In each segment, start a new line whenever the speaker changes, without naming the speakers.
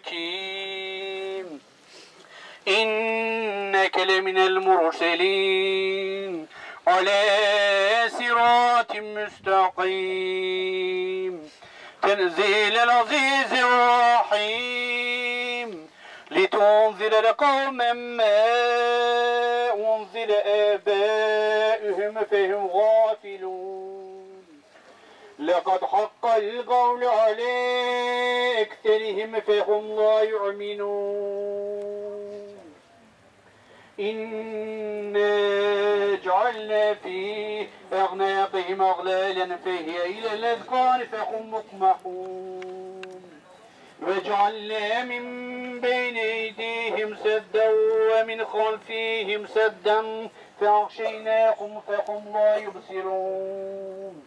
الحكيم إنك لمن المرسلين على صراط مستقيم تنزيل العزيز الرحيم لتنذر قوما ما أنذر آبائهم فهم غافلون لقد حق القول على أكثرهم فهم لا يؤمنون إنا جعلنا في أعناقهم أغلالا فهي إلى الأذقان فهم مقمحون وجعلنا من بين أيديهم سدا ومن خلفهم سدا فأغشيناهم فهم لا يبصرون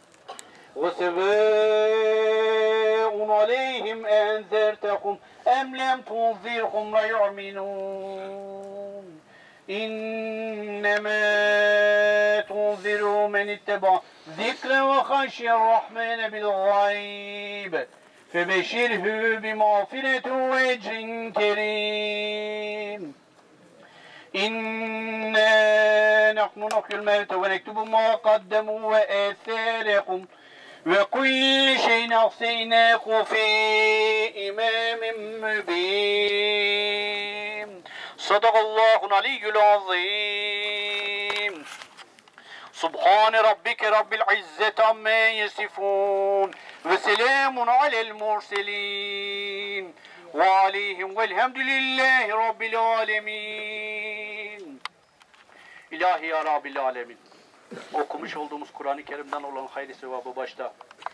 وسواء عليهم أنذرتهم أم لم تنذرهم لا يؤمنون إنما تنذر من اتبع ذكر وخشي الرحمن بالغيب فبشره بمغفرة وأجر كريم إنا نحن نحيي الموتى ونكتب ما قدموا وآثارهم وكل شيء أحصيناه في إمام مبين صدق الله العلي العظيم سبحان ربك رب العزة عما يصفون وسلام على المرسلين وعليهم والحمد لله رب العالمين. İlahi ya Rabbil Alemin. Okumuş olduğumuz Kur'an-ı Kerim'den olan hayırlı sevabı başta.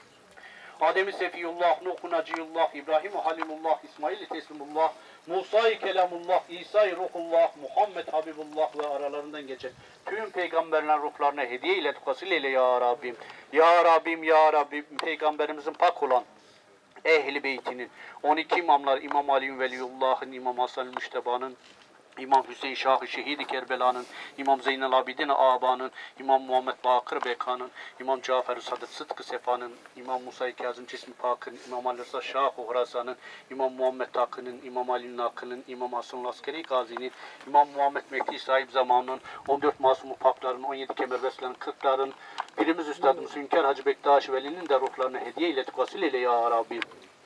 Adem-i Sefiyullah, Nuh-u Naciyullah, İbrahim-i Halimullah, İsmail-i Teslimullah, Musa-i Kelamullah, İsa-i Ruhullah, Muhammed Habibullah ve aralarından geçen tüm peygamberlerin ruhlarına hediye ile tukasıl eyle ya Rabbim. Ya Rabbim, Ya Rabbim, peygamberimizin pak olan Ehl-i Beytinin, 12 imamlar, İmam Ali Veliyullah'ın, İmam Hasan-ı Müşteba'nın, İmam Hüseyin Şah-ı Şehid-i Kerbela'nın, İmam Zeynel Abidin Ağaba'nın, İmam Muhammed Bakır Beka'nın, İmam Cafer-i Sadık Sıtkı Sefa'nın, İmam Musa-i Kazım Cismi Pak'ın, İmam Ali Rıza Şah-ı Hurasa'nın, İmam Muhammed Takı'nın, İmam Ali Nakı'nın, İmam Hasan Askeri Gazi'nin, İmam Muhammed Mehdi Sahip Zamanı'nın, 14 Masum-u Pakların, 17 Kemerbeslerin, 40'ların, Pirimiz Üstadımız Hünkar Hacı Bektaş Veli'nin de ruhlarına hediye ile tukasıl ile ya Rabbim.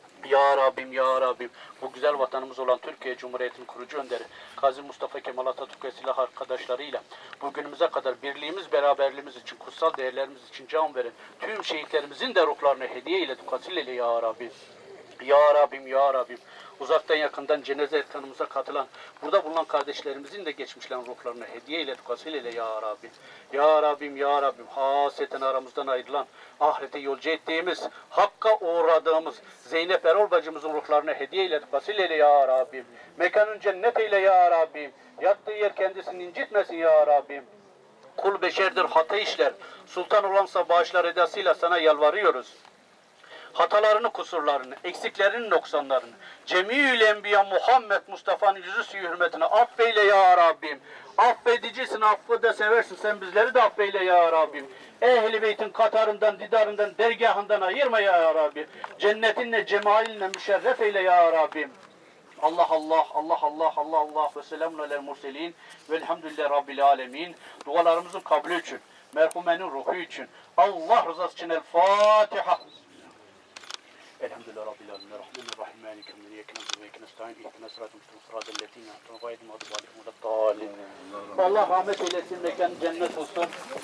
Ya Rabbim, Ya Rabbim, bu güzel vatanımız olan Türkiye Cumhuriyeti'nin kurucu önderi Gazi Mustafa Kemal Atatürk ve silah arkadaşlarıyla bugünümüze kadar birliğimiz, beraberliğimiz için, kutsal değerlerimiz için can veren tüm şehitlerimizin de ruhlarına hediye ile tukasil ile Ya Rabbim. Ya Rabbim, Ya Rabbim, uzaktan yakından cenaze erkanımıza katılan, burada bulunan kardeşlerimizin de geçmişlerin ruhlarına hediye ile tukasil ile Ya Rabbim. Ya Rabbim, Ya Rabbim, hasreten aramızdan ayrılan, ahirete yolcu ettiğimiz, hakka uğradığımız Zeynep Erol bacımızın ruhlarına hediye ile tukasil ile Ya Rabbim. Mekanın cennet eyle Ya Rabbim. Yattığı yer kendisini incitmesin Ya Rabbim. Kul beşerdir, hata işler. Sultan olansa bağışlar edasıyla sana yalvarıyoruz. Hatalarını, kusurlarını, eksiklerini, noksanlarını, Cemî-ül Enbiya Muhammed Mustafa'nın yüzü suyu hürmetine affeyle ya Rabbim. Affedicisin, affı da seversin, sen bizleri de affeyle ya Rabbim. Ehl-i Beyt'in katarından, didarından, dergahından ayırma ya Rabbim. Cennetinle, cemalinle müşerref eyle ya Rabbim. Allah Allah, Allah Allah, Allah Allah ve selamun aleyhi murselin velhamdülillahi rabbil alemin. Dualarımızın kabulü için, merhumenin ruhu için, Allah rızası için El Fatiha. Elhamdülillah Rabbil Alemin. Rahmanirrahim. Maliki yevmiddin. İyyâke na'budu ve iyyâke nestaîn. İhdinas sıratal müstakîm. Sıratal lezîne en'amte aleyhim ghayril mağdûbi Allah rahmet eylesin. Mekan cennet olsun.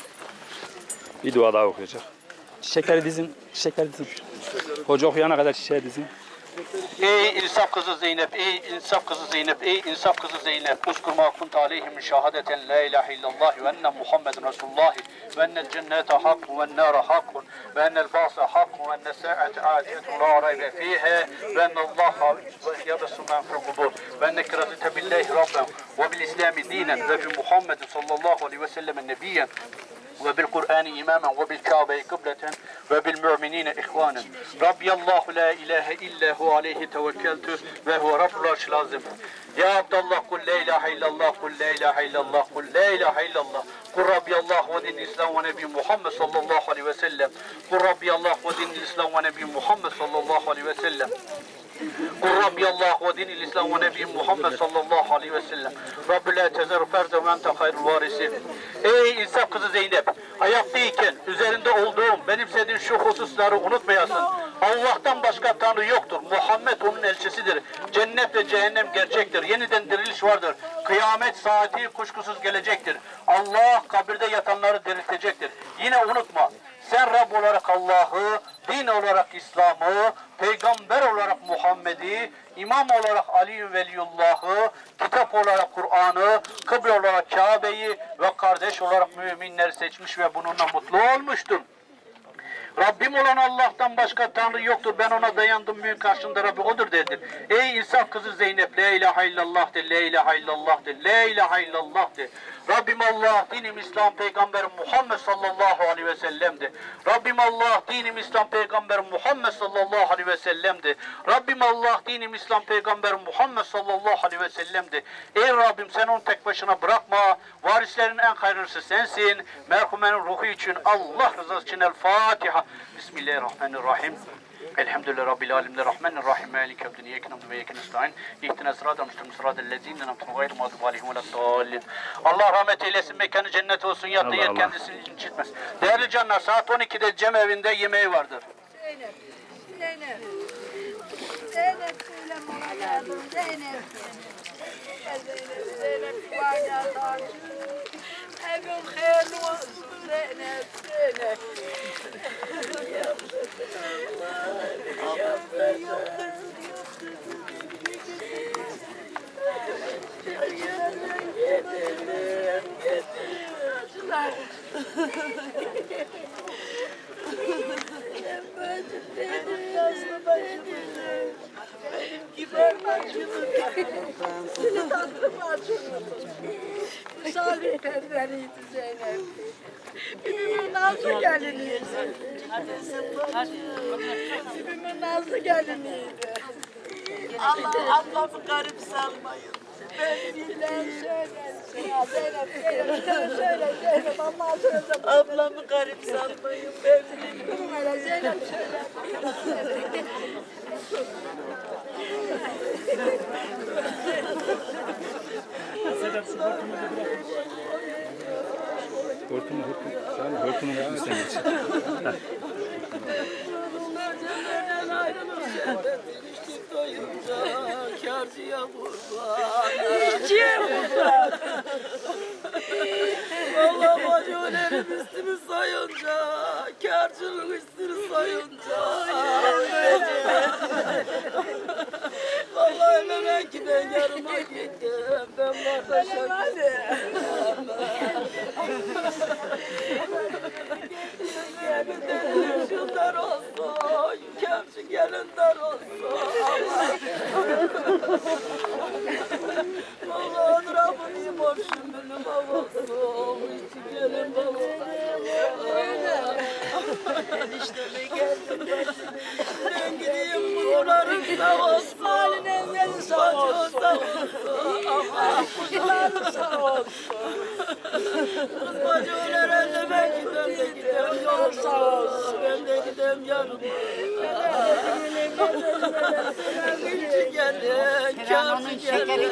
Bir dua daha okuyacak. Çiçekleri dizin, çiçekleri dizin. Hoca okuyana kadar çiçeği dizin.
Ey insaf kızı Zeynep, ey insaf kızı Zeynep, ey insaf kızı Zeynep. Uskur ma kunt aleyhim şehadeten la ilahe illallah ve enne Muhammeden Resulullah ve ennel cennete hakkun ve ennâre hakkun ve ennel bâse hakkun ve enne sâ'ete âciyetun la raybe fîhâ ve ennallâhe yabessu men fil kubur ve enneke razite billahi rabben ve bil islami dinen ve bi Muhammedin sallallahu aleyhi ve sellem nebiyyen وبالقرآن إماما وبالكعبة قبلة وبالمؤمنين إخوانا ربي الله لا إله إلا هو عليه توكلت وهو رب العرش العظيم يا عبد الله قل لا إله إلا الله قل لا إله إلا الله قل لا إله إلا الله قل ربي الله ودين الإسلام ونبي محمد صلى الله عليه وسلم قل ربي الله ودين الإسلام ونبي محمد صلى الله عليه وسلم قل Rabbi Allah ve dinil İslam ve Nebi Muhammed sallallahu aleyhi ve sellem. Rabbi la tezer ferze ve ente hayrul varisin. Ey İsa kızı Zeynep, hayattayken üzerinde olduğum, benimsediğin şu hususları unutmayasın. Allah'tan başka Tanrı yoktur. Muhammed onun elçisidir. Cennet ve cehennem gerçektir. Yeniden diriliş vardır. Kıyamet saati kuşkusuz gelecektir. Allah kabirde yatanları diriltecektir. Yine unutma. Sen Rab olarak Allah'ı, din olarak İslam'ı, peygamber olarak Muhammed'i, imam olarak Ali Veliyullah'ı, kitap olarak Kur'an'ı, kıble olarak Kabe'yi ve kardeş olarak müminleri seçmiş ve bununla mutlu olmuştun. Rabbim olan Allah'tan başka Tanrı yoktur. Ben ona dayandım. Büyük karşında Rabbi odur dedi. Ey insan kızı Zeynep, la ilahe illallah de, la ilahe illallah de, la ilahe illallah de. Rabbim Allah, dinim İslam, peygamberim Muhammed sallallahu aleyhi ve sellem'di. Rabbim Allah, dinim İslam, peygamberim Muhammed sallallahu aleyhi ve sellem'di. Rabbim Allah, dinim İslam, peygamberim Muhammed sallallahu aleyhi ve sellem'di. Ey Rabbim sen onu tek başına bırakma. Varislerin en hayırlısı sensin. Merhumenin ruhu için, Allah rızası için El Fatiha. Bismillahirrahmanirrahim. Elhamdülillahi Rabbil alemin. Rahmanirrahim. Maliki yevmiddin. İyyake na'budu ve iyyake nestaîn. İhdina sıratal müstakîm. Sıratal lezîne en'amte ghayril mağdûbi aleyhim veleddâllîn. Allah rahmet eylesin. Mekanı cennet olsun. Yattığı yer kendisini incitmez. Değerli canlar, saat 12'de Cem evinde yemeği vardır.
Zeynep. Zeynep. Zeynep söyle bana yardım. Zeynep. Zeynep var yardım. Evim hayırlı olsun. Zeynep. Zeynep. Misafirperveriydi Zeynep. Bibimin nazlı geliniydi. Bibimin nazlı geliniydi.
Allah ablamı garip salmayın.
Ben bilmem söylesin ya Zeynep. Zeynep söyle Zeynep. Allah söyle.
Ablamı garip salmayın. Ben
Durun hele Zeynep söyle.
Hortumu. Sen hortumu var mı senin için?
Cennetten ayrılıp senden iliştik doyunca kârcıya kurban. İşçiye kurban. Valla bacılerim üstümü sayınca, kârcının üstünü sayınca. Vallahi demek ki ben yarıma gittim. Ben kardeşim. Gelin dar olsun, kârcı gelin dar olsun. Allah'ın Rabbim borçum benim babasım. İçi gelin babasım. Enişteme geldim başım. Ben gideyim buralarım sağ olsun.
Haline sağ olsun.
Sağ olsun.
Kuşlarım sağ olsun.
Kız bacılara demek ki ben de gidem yolum sağ olsun. Ben de gidem yanıma. İçi gelin, kârcı gelin.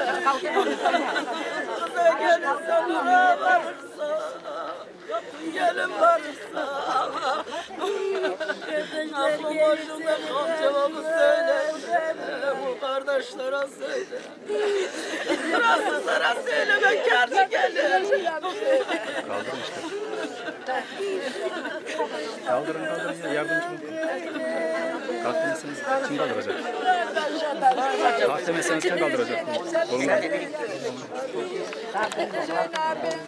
Kıza gelirse nura varırsa, kapın gelin varırsa. Aklım başımda kal cevabı söyle. Bu kardeşlere söyle. Burasızlara söyle ben kârcı gelin.
Kaldırın ya, yardımcı olun. Kalkmazsanız kim kaldıracak? Kalkmazsanız kim kaldıracak? Kolundan.